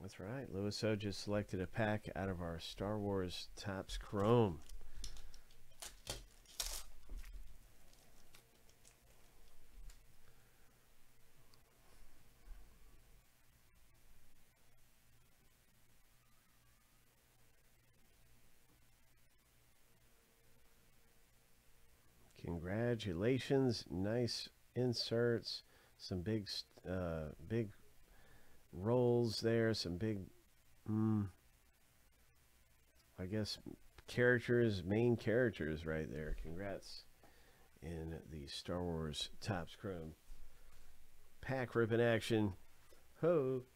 That's right. Lewis O just selected a pack out of our Star Wars Topps Chrome. Congratulations. Nice inserts. Some big rolls there. Some big, I guess, main characters right there. Congrats in the Star Wars Topps Chrome. Pack ripping action. Ho!